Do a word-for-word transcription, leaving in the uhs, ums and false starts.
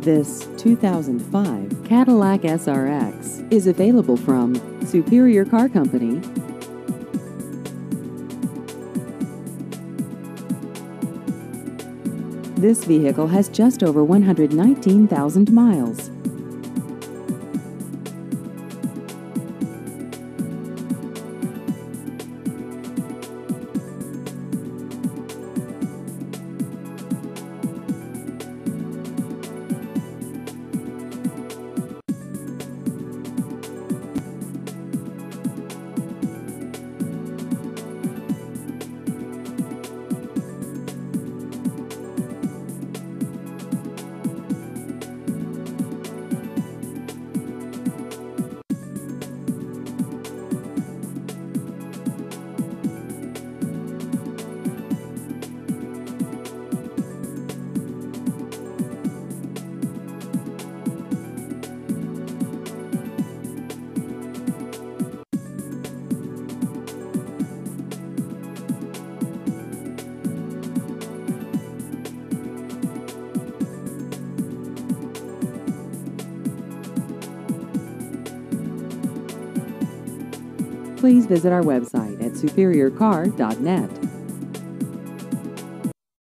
This two thousand five Cadillac S R X is available from Superior Car Company. This vehicle has just over one hundred nineteen thousand miles. Please visit our website at superior car dot net.